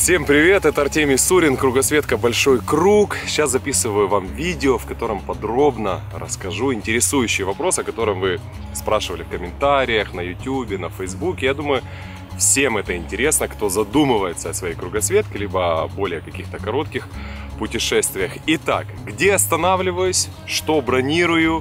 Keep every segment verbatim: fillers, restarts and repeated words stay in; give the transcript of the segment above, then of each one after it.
Всем привет, это Артемий Сурин, кругосветка Большой Круг. Сейчас записываю вам видео, в котором подробно расскажу интересующий вопрос, о котором вы спрашивали в комментариях, на ютубе, на фейсбуке. Я думаю, всем это интересно, кто задумывается о своей кругосветке, либо о более каких-то коротких путешествиях. Итак, где останавливаюсь, что бронирую,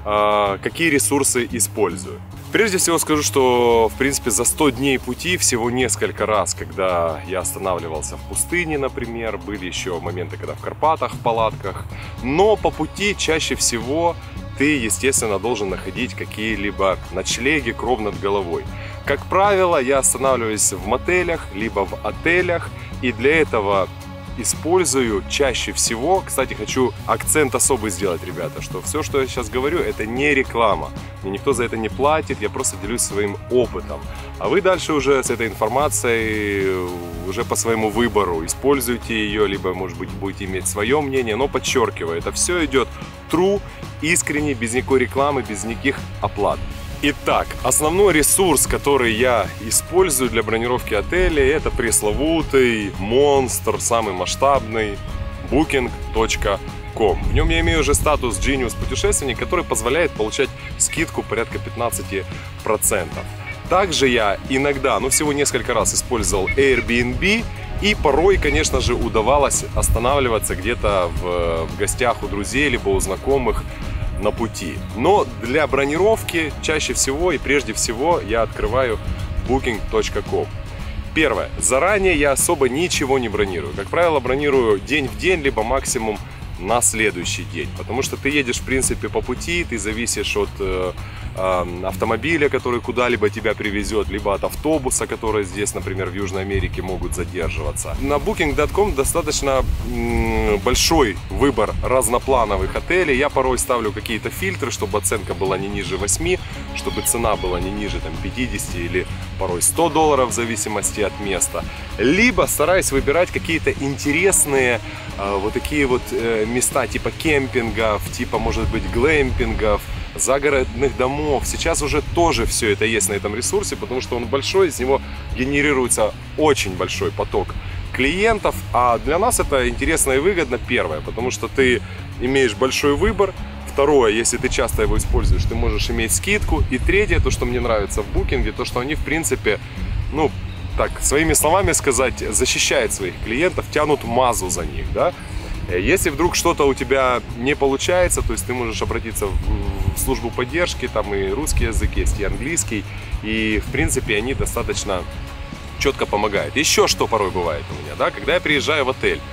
какие ресурсы использую. Прежде всего скажу, что в принципе за сто дней пути всего несколько раз, когда я останавливался в пустыне, например, были еще моменты, когда в Карпатах, в палатках, но по пути чаще всего ты, естественно, должен находить какие-либо ночлеги, кров над головой. Как правило, я останавливаюсь в мотелях, либо в отелях, и для этого использую чаще всего, кстати, хочу акцент особый сделать, ребята, что все, что я сейчас говорю, это не реклама. Мне никто за это не платит, я просто делюсь своим опытом. А вы дальше уже с этой информацией уже по своему выбору используйте ее, либо, может быть, будете иметь свое мнение, но подчеркиваю, это все идет true, искренне, без никакой рекламы, без никаких оплат. Итак, основной ресурс, который я использую для бронировки отелей, это пресловутый монстр, самый масштабный букинг точка ком. В нем я имею уже статус Genius путешественник, который позволяет получать скидку порядка пятнадцати процентов. Также я иногда, ну всего несколько раз использовал Airbnb, и порой, конечно же, удавалось останавливаться где-то в, в гостях у друзей, либо у знакомых на пути. Но для бронировки чаще всего и прежде всего я открываю букинг точка ком. Первое. Заранее я особо ничего не бронирую. Как правило, бронирую день в день, либо максимум на следующий день. Потому что ты едешь, в принципе, по пути, ты зависишь от э, э, автомобиля, который куда-либо тебя привезет, либо от автобуса, который здесь, например, в Южной Америке могут задерживаться. На букинг точка ком достаточно м, большой выбор разноплановых отелей. Я порой ставлю какие-то фильтры, чтобы оценка была не ниже восьми, чтобы цена была не ниже там, пятидесяти или порой ста долларов в зависимости от места. Либо стараюсь выбирать какие-то интересные э, вот такие вот э, места типа кемпингов, типа, может быть, глэмпингов, загородных домов. Сейчас уже тоже все это есть на этом ресурсе, потому что он большой, из него генерируется очень большой поток клиентов, а для нас это интересно и выгодно, первое, потому что ты имеешь большой выбор, второе, если ты часто его используешь, ты можешь иметь скидку, и третье, то, что мне нравится в букинге, то, что они, в принципе, ну, так, своими словами сказать, защищают своих клиентов, тянут мазу за них, да. Если вдруг что-то у тебя не получается, то есть ты можешь обратиться в службу поддержки, там и русский язык есть, и английский, и в принципе они достаточно четко помогают. Еще что порой бывает у меня, да, когда я приезжаю в отель,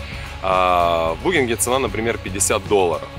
в букинге цена, например, пятьдесят долларов.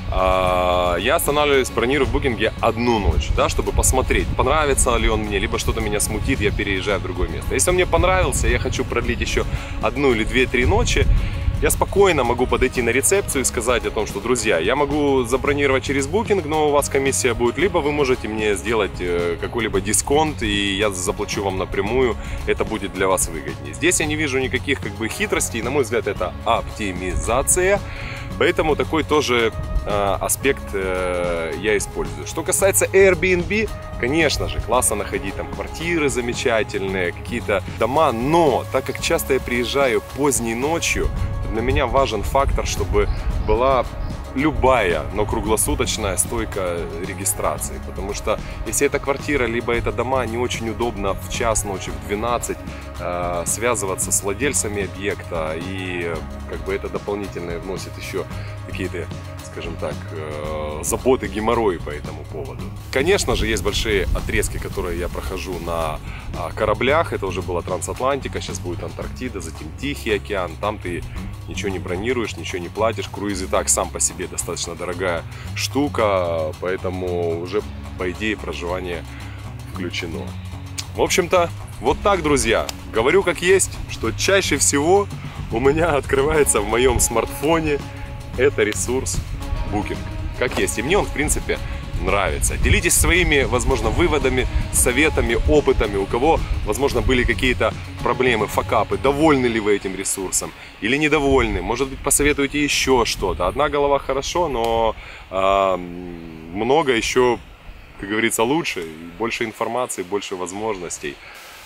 Я останавливаюсь, бронирую в букинге одну ночь, да, чтобы посмотреть, понравится ли он мне, либо что-то меня смутит, я переезжаю в другое место. Если он мне понравился, я хочу продлить еще одну или две-три ночи, я спокойно могу подойти на рецепцию и сказать о том, что, друзья, я могу забронировать через букинг, но у вас комиссия будет, либо вы можете мне сделать какой-либо дисконт, и я заплачу вам напрямую, это будет для вас выгоднее. Здесь я не вижу никаких как бы хитростей, на мой взгляд, это оптимизация, поэтому такой тоже э, аспект э, я использую. Что касается Airbnb, конечно же, классно находить там квартиры замечательные, какие-то дома, но так как часто я приезжаю поздней ночью, для меня важен фактор, чтобы была любая, но круглосуточная стойка регистрации. Потому что если это квартира, либо это дома, не очень удобно в час ночи, в двенадцать э, связываться с владельцами объекта. И как бы это дополнительно вносит еще какие-то, скажем так, э, заботы, геморрои по этому поводу. Конечно же, есть большие отрезки, которые я прохожу на э, кораблях. Это уже была Трансатлантика, сейчас будет Антарктида, затем Тихий океан. Там ты ничего не бронируешь, ничего не платишь. Круиз и так сам по себе достаточно дорогая штука, поэтому уже, по идее, проживание включено. В общем-то, вот так, друзья. Говорю как есть, что чаще всего у меня открывается в моем смартфоне это ресурс Booking. Как есть. И мне он, в принципе, нравится. Делитесь своими, возможно, выводами, советами, опытами. У кого, возможно, были какие-то проблемы, факапы. Довольны ли вы этим ресурсом или недовольны? Может быть, посоветуете еще что-то. Одна голова хорошо, но э, много еще, как говорится, лучше. Больше информации, больше возможностей.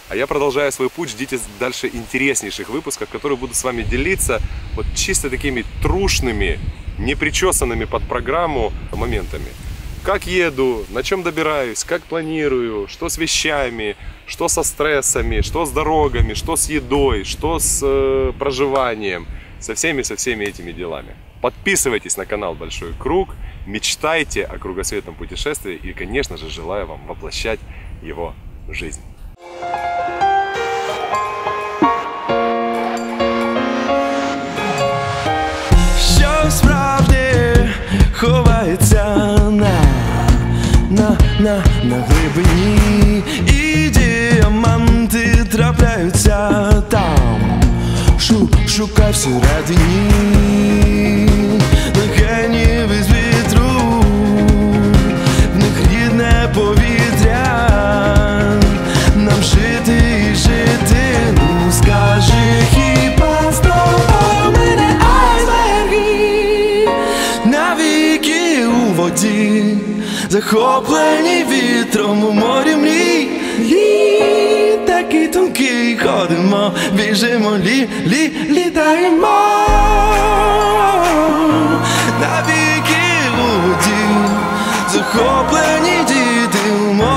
А я продолжаю свой путь, ждите дальше интереснейших выпусков, которые буду с вами делиться вот чисто такими трушными, непричесанными под программу моментами. Как еду, на чем добираюсь, как планирую, что с вещами, что со стрессами, что с дорогами, что с едой, что с э, проживанием, со всеми, со всеми этими делами. Подписывайтесь на канал Большой Круг, мечтайте о кругосветном путешествии и, конечно же, желаю вам воплощать его в жизнь. Що справді ховається на, на, на, на глибині, і діаманти трапляються там, шу, шукай всередині, легені без вітру, в них рідне повітря, нам жити і жити, ну скажи хіба з тобою мене айсберги, навіки у воді, захоплені вітром у морі мрій, лід такий тонкий, ходимо, біжимо, лі, лі, літаємо, навіки у воді, захоплені діти у морі.